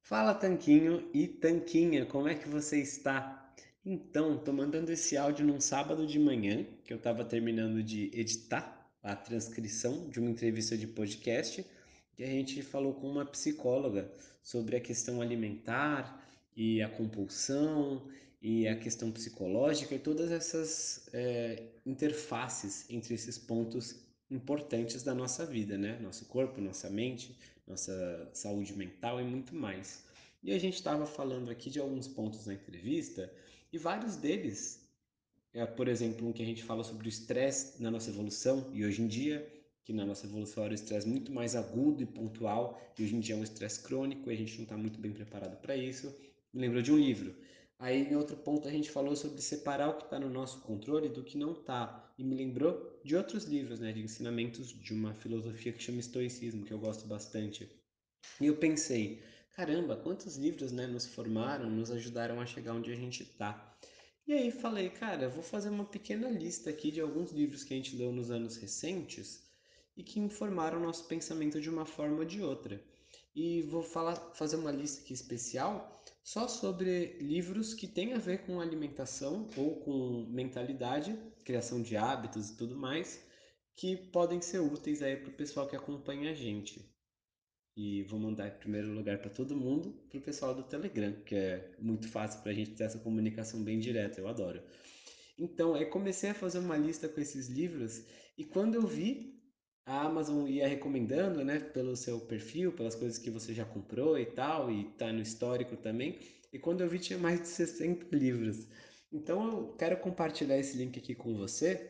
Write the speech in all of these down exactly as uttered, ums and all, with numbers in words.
Fala Tanquinho e Tanquinha, como é que você está? Então, tô mandando esse áudio num sábado de manhã, que eu estava terminando de editar a transcrição de uma entrevista de podcast, que a gente falou com uma psicóloga sobre a questão alimentar e a compulsão e a questão psicológica e todas essas é, interfaces entre esses pontos importantes da nossa vida, né? Nosso corpo, nossa mente, nossa saúde mental e muito mais. E a gente estava falando aqui de alguns pontos na entrevista e vários deles, é, por exemplo, um que a gente fala sobre o estresse na nossa evolução e hoje em dia, que na nossa evolução era o estresse muito mais agudo e pontual, e hoje em dia é um estresse crônico e a gente não está muito bem preparado para isso. Me lembrou de um livro. Aí, em outro ponto, a gente falou sobre separar o que está no nosso controle do que não está. E me lembrou de outros livros, né, de ensinamentos de uma filosofia que chama estoicismo, que eu gosto bastante. E eu pensei, caramba, quantos livros, né, nos formaram, nos ajudaram a chegar onde a gente está. E aí falei, cara, eu vou fazer uma pequena lista aqui de alguns livros que a gente leu nos anos recentes e que informaram o nosso pensamento de uma forma ou de outra. E vou falar, fazer uma lista aqui especial só sobre livros que têm a ver com alimentação ou com mentalidade, criação de hábitos e tudo mais, que podem ser úteis aí para o pessoal que acompanha a gente. E vou mandar em primeiro lugar para todo mundo, para o pessoal do Telegram, que é muito fácil para a gente ter essa comunicação bem direta, eu adoro. Então, aí comecei a fazer uma lista com esses livros e quando eu vi, a Amazon ia recomendando, né, pelo seu perfil, pelas coisas que você já comprou e tal, e tá no histórico também. E quando eu vi, tinha mais de sessenta livros. Então, eu quero compartilhar esse link aqui com você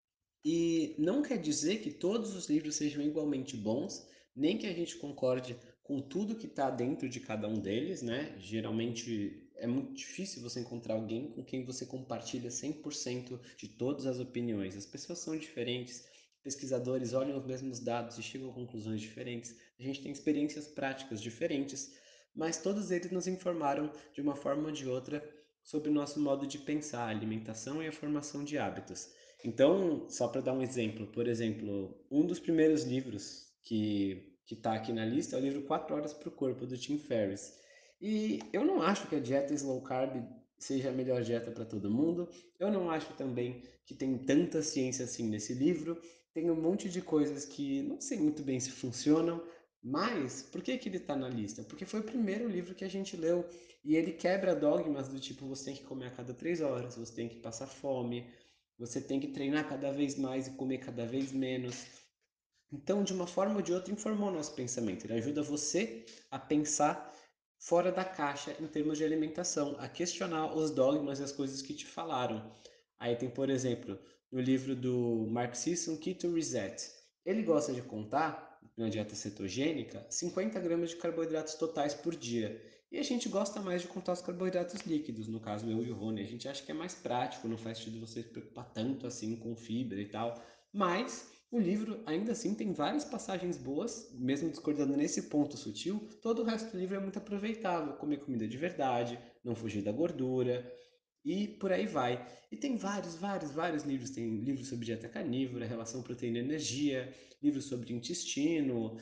e não quer dizer que todos os livros sejam igualmente bons, nem que a gente concorde com tudo que está dentro de cada um deles, né? Geralmente é muito difícil você encontrar alguém com quem você compartilha cem por cento de todas as opiniões. As pessoas são diferentes, pesquisadores olham os mesmos dados e chegam a conclusões diferentes, a gente tem experiências práticas diferentes, mas todos eles nos informaram de uma forma ou de outra sobre o nosso modo de pensar, a alimentação e a formação de hábitos. Então, só para dar um exemplo, por exemplo, um dos primeiros livros que que está aqui na lista é o livro Quatro Horas para o Corpo, do Tim Ferriss. E eu não acho que a dieta slow carb seja a melhor dieta para todo mundo. Eu não acho também que tem tanta ciência assim nesse livro. Tem um monte de coisas que não sei muito bem se funcionam, mas por que que ele está na lista? Porque foi o primeiro livro que a gente leu e ele quebra dogmas do tipo você tem que comer a cada três horas, você tem que passar fome, você tem que treinar cada vez mais e comer cada vez menos. Então, de uma forma ou de outra, informou o nosso pensamento. Ele ajuda você a pensar fora da caixa em termos de alimentação, a questionar os dogmas e as coisas que te falaram. Aí tem, por exemplo, no livro do Mark Sisson, Keto Reset. Ele gosta de contar, na dieta cetogênica, cinquenta gramas de carboidratos totais por dia. E a gente gosta mais de contar os carboidratos líquidos, no caso eu e o Rony. A gente acha que é mais prático, não faz sentido você se preocupar tanto assim com fibra e tal. Mas o livro, ainda assim, tem várias passagens boas, mesmo discordando nesse ponto sutil. Todo o resto do livro é muito aproveitável. Comer comida de verdade, não fugir da gordura e por aí vai. E tem vários, vários, vários livros. Tem livros sobre dieta carnívora, relação proteína-energia, livros sobre intestino.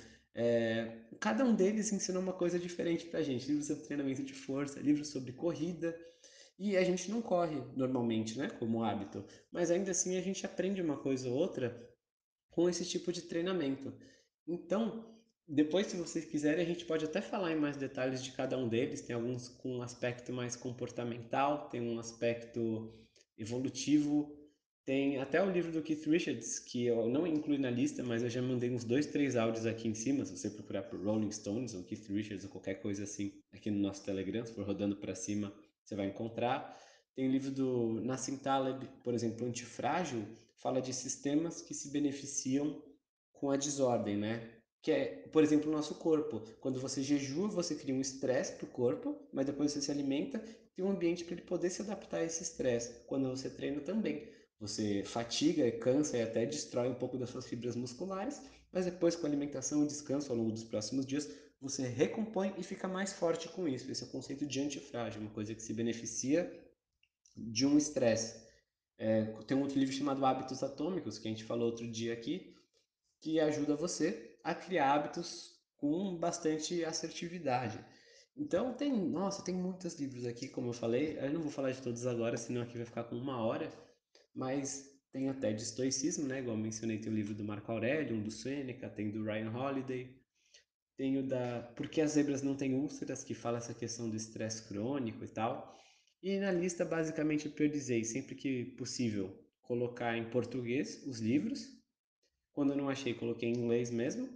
É, cada um deles ensina uma coisa diferente pra gente. Livros sobre treinamento de força, livros sobre corrida. E a gente não corre normalmente, né, como hábito, mas ainda assim a gente aprende uma coisa ou outra com esse tipo de treinamento. Então, depois, se vocês quiserem, a gente pode até falar em mais detalhes de cada um deles. Tem alguns com um aspecto mais comportamental, tem um aspecto evolutivo, tem até o livro do Keith Richards, que eu não incluí na lista, mas eu já mandei uns dois, três áudios aqui em cima. Se você procurar por Rolling Stones ou Keith Richards ou qualquer coisa assim aqui no nosso Telegram, se for rodando para cima, você vai encontrar. Tem o livro do Nassim Taleb, por exemplo, Antifrágil, fala de sistemas que se beneficiam com a desordem, né? Que é, por exemplo, o nosso corpo. Quando você jejua, você cria um estresse para o corpo, mas depois você se alimenta, tem um ambiente para ele poder se adaptar a esse estresse. Quando você treina também, você fatiga, cansa e até destrói um pouco das suas fibras musculares, mas depois com alimentação e descanso ao longo dos próximos dias, você recompõe e fica mais forte com isso. Esse é o conceito de antifrágil, uma coisa que se beneficia de um estresse. É, tem um outro livro chamado Hábitos Atômicos, que a gente falou outro dia aqui, que ajuda você a criar hábitos com bastante assertividade. Então tem, nossa, tem muitos livros aqui, como eu falei. Eu não vou falar de todos agora, senão aqui vai ficar com uma hora. Mas tem até de estoicismo, né? Igual eu mencionei, tem o livro do Marco Aurélio, um do Sêneca, tem do Ryan Holiday, tem o da Por que as zebras não têm úlceras, que fala essa questão do estresse crônico e tal. E na lista, basicamente, eu priorizei, sempre que possível, colocar em português os livros. Quando eu não achei, coloquei em inglês mesmo.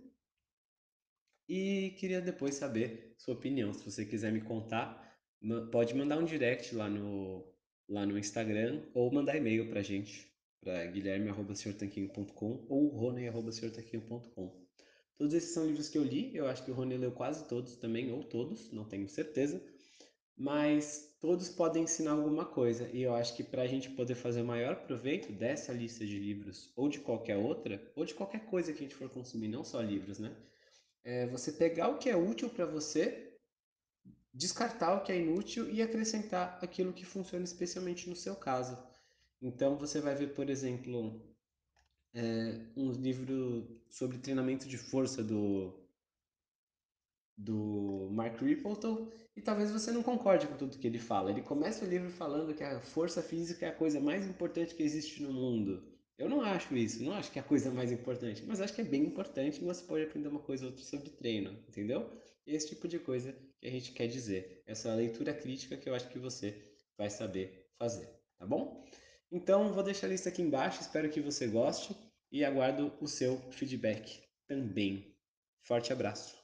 E queria depois saber sua opinião. Se você quiser me contar, ma- pode mandar um direct lá no, lá no Instagram ou mandar e-mail pra gente, para guilherme arroba senhor tanquinho ponto com ou rony arroba senhor tanquinho ponto com. Todos esses são livros que eu li, eu acho que o Rony leu quase todos também, ou todos, não tenho certeza, mas todos podem ensinar alguma coisa, e eu acho que para a gente poder fazer o maior proveito dessa lista de livros, ou de qualquer outra, ou de qualquer coisa que a gente for consumir, não só livros, né? É você pegar o que é útil para você, descartar o que é inútil e acrescentar aquilo que funciona especialmente no seu caso. Então você vai ver, por exemplo, um livro sobre treinamento de força do do Mark Rippleton e talvez você não concorde com tudo que ele fala. Ele começa o livro falando que a força física é a coisa mais importante que existe no mundo. Eu não acho isso, não acho que é a coisa mais importante, mas acho que é bem importante e você pode aprender uma coisa ou outra sobre treino, entendeu? Esse tipo de coisa que a gente quer dizer. Essa leitura crítica que eu acho que você vai saber fazer, tá bom? Então, vou deixar a lista aqui embaixo, espero que você goste e aguardo o seu feedback também. Forte abraço!